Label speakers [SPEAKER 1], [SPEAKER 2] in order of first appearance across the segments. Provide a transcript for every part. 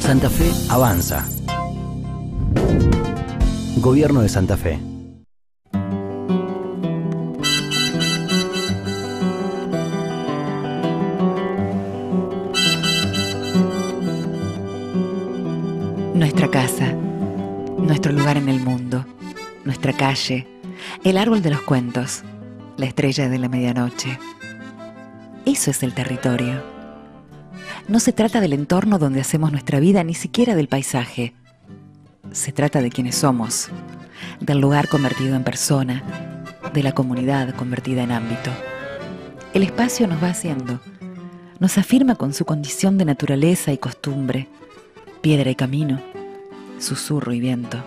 [SPEAKER 1] Santa Fe avanza. Gobierno de Santa Fe.
[SPEAKER 2] Nuestra casa, nuestro lugar en el mundo, nuestra calle, el árbol de los cuentos, la estrella de la medianoche. Eso es el territorio. No se trata del entorno donde hacemos nuestra vida, ni siquiera del paisaje. Se trata de quienes somos, del lugar convertido en persona, de la comunidad convertida en ámbito. El espacio nos va haciendo, nos afirma con su condición de naturaleza y costumbre, piedra y camino, susurro y viento.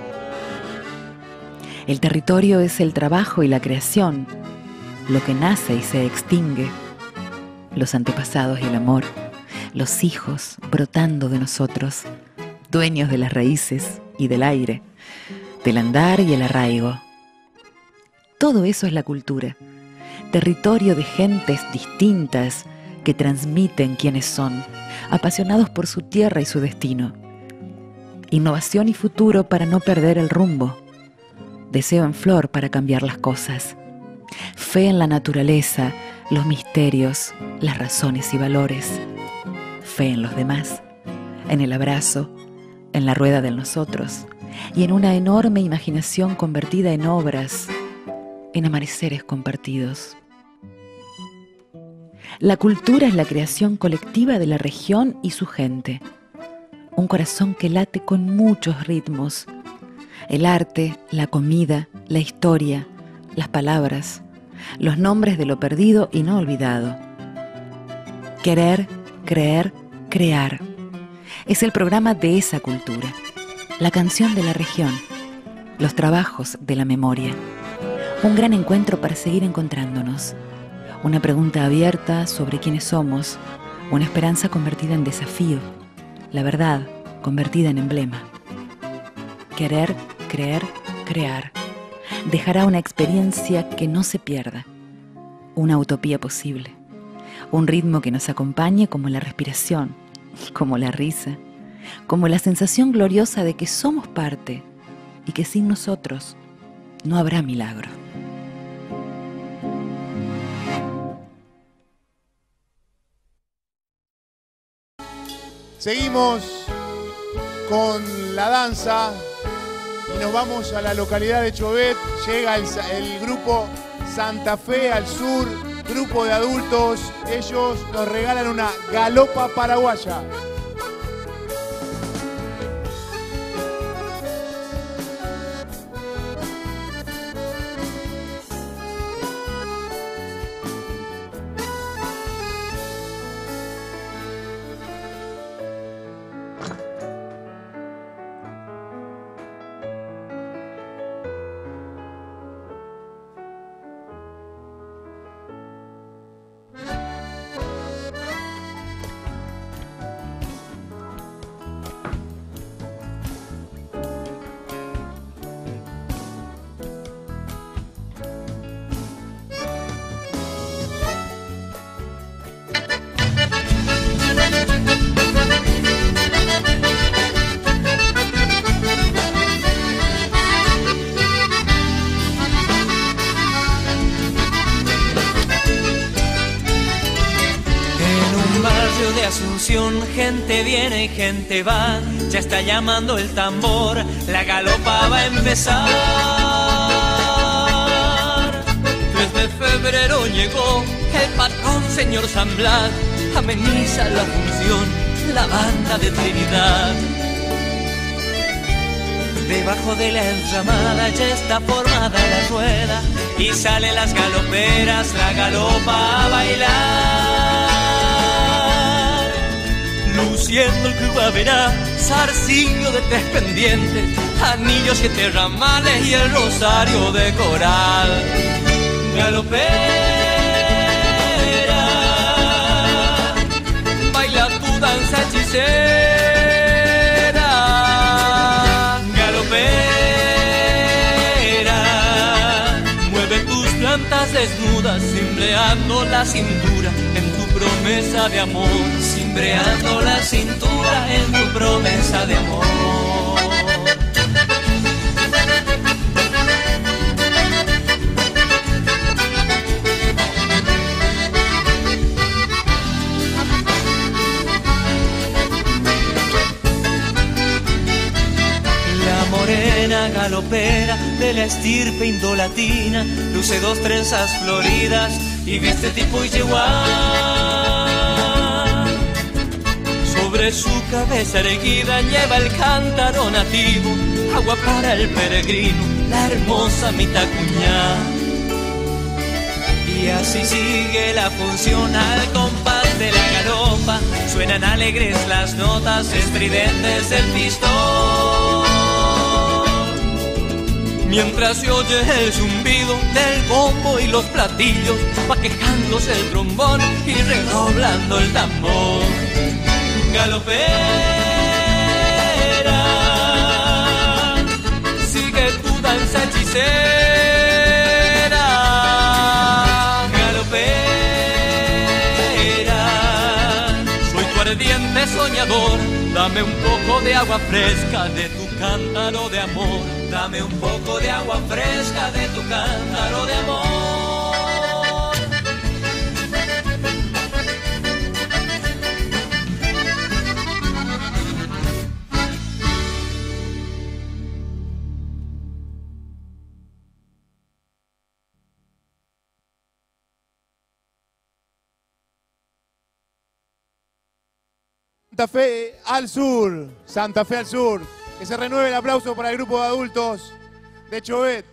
[SPEAKER 2] El territorio es el trabajo y la creación, lo que nace y se extingue, los antepasados y el amor, los hijos brotando de nosotros, dueños de las raíces y del aire, del andar y el arraigo. Todo eso es la cultura, territorio de gentes distintas que transmiten quiénes son, apasionados por su tierra y su destino. Innovación y futuro para no perder el rumbo. Deseo en flor para cambiar las cosas. Fe en la naturaleza, los misterios, las razones y valores. Fe en los demás, en el abrazo, en la rueda del nosotros y en una enorme imaginación convertida en obras, en amaneceres compartidos. La cultura es la creación colectiva de la región y su gente. Un corazón que late con muchos ritmos. El arte, la comida, la historia, las palabras, los nombres de lo perdido y no olvidado. Querer, creer, crear. Es el programa de esa cultura. La canción de la región. Los trabajos de la memoria. Un gran encuentro para seguir encontrándonos. Una pregunta abierta sobre quiénes somos. Una esperanza convertida en desafío. La verdad convertida en emblema. Querer, creer, crear. Dejará una experiencia que no se pierda. Una utopía posible. Un ritmo que nos acompañe como la respiración, como la risa, como la sensación gloriosa de que somos parte y que sin nosotros no habrá milagro.
[SPEAKER 3] Seguimos con la danza y nos vamos a la localidad de Chobet. Llega el grupo Santa Fe al sur, grupo de adultos. Ellos nos regalan una galopa paraguaya.
[SPEAKER 4] Gente viene y gente va, ya está llamando el tambor, la galopa va a empezar. 3 de febrero llegó el patrón señor San Blas, ameniza la función, la banda de Trinidad. Debajo de la enramada ya está formada la rueda y salen las galoperas, la galopa a bailar. Luciendo el club verá, zarcillo de 3 pendientes, anillos 7 ramales y el rosario de coral. Galopera, baila tu danza hechicera. Galopera, mueve tus plantas desnudas, cimbreando la cintura en tu propia promesa de amor, cimbreando la cintura en tu promesa de amor. Morena galopera de la estirpe indolatina, luce dos trenzas floridas y viste tipo igual. Sobre su cabeza erguida lleva el cántaro nativo, agua para el peregrino, la hermosa mitacuñá. Y así sigue la función al compás de la galopa, suenan alegres las notas estridentes del pistón. Mientras se oye el zumbido del bombo y los platillos, va quejándose el trombón y redoblando el tambor. Galopera, sigue tu danza hechicera. Galopera, soy tu ardiente soñador, dame un poco de agua fresca de tu cántaro de amor. Dame un poco de agua fresca de tu cántaro de amor.
[SPEAKER 3] Santa Fe al sur, Santa Fe al sur. Que se renueve el aplauso para el grupo de adultos de Chobet.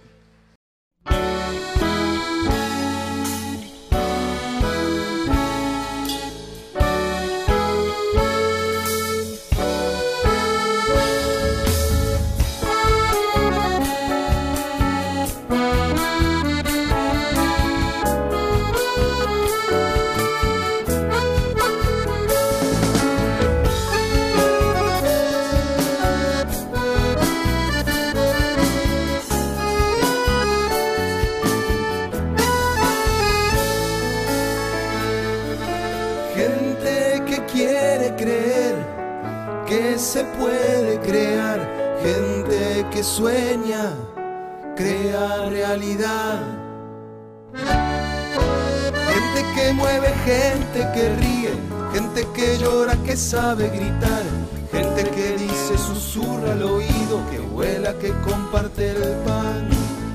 [SPEAKER 5] Se puede crear, gente que sueña, crea realidad. Gente que mueve, gente que ríe, gente que llora, que sabe gritar, gente que dice, susurra al oído, que vuela, que comparte el pan.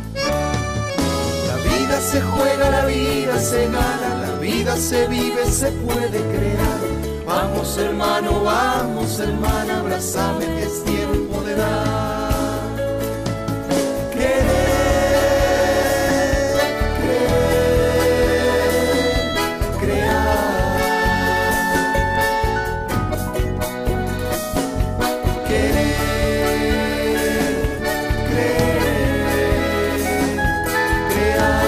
[SPEAKER 5] La vida se juega, la vida se gana, la vida se vive, se puede crear. Vamos hermano, vamos hermana, abrázame que es tiempo de dar. Querer, creer, crear. Querer, creer, crear.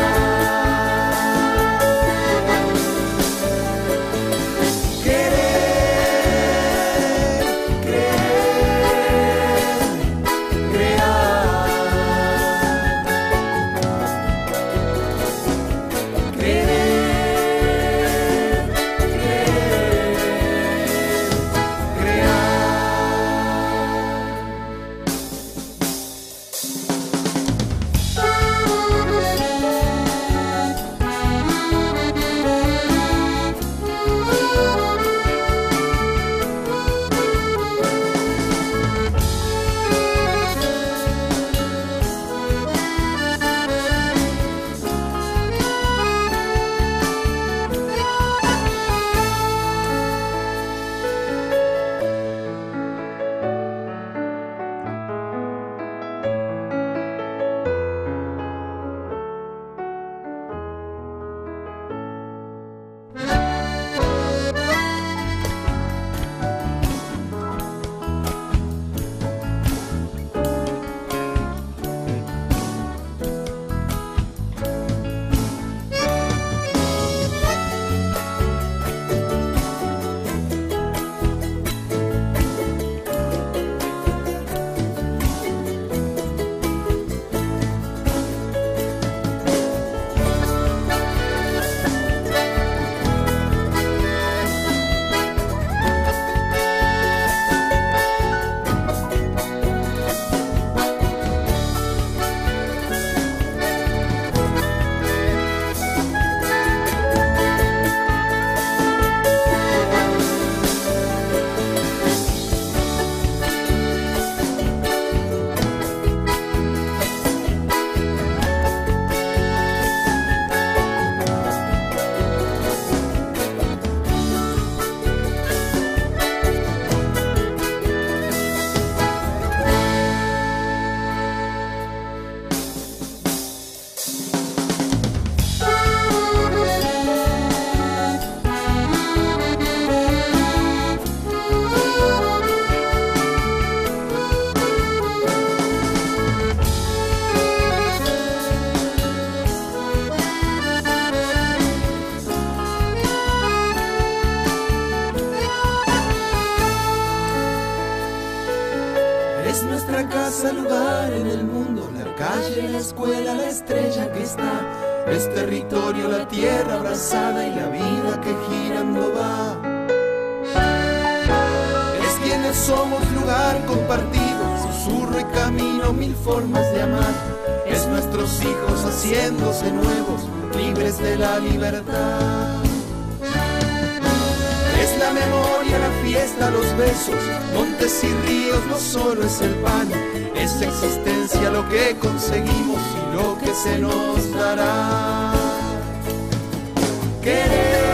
[SPEAKER 5] casa, lugar en el mundo, la calle, la escuela, la estrella que está. Es territorio, la tierra abrazada y la vida que girando va. Es quienes somos, lugar compartido, susurro y camino, mil formas de amar. Es nuestros hijos haciéndose nuevos, libres de la libertad. Es la memoria, la fiesta, los besos, montes y ríos, no solo es el pan. Es existencia lo que conseguimos y lo que se nos dará. Querer